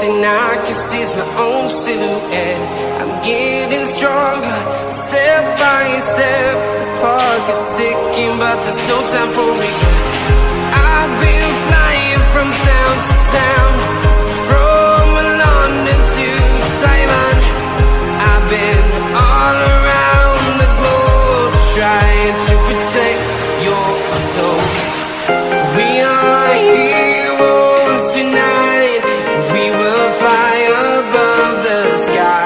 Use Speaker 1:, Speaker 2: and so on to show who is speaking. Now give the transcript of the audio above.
Speaker 1: thing I can see is my own silhouette. I'm getting stronger, step by step. The clock is ticking, but there's no time for regrets. I've been flying from town to town, from London to Taiwan. I've been all around the globe, trying to protect your soul. We are heroes tonight. We will fly above the sky.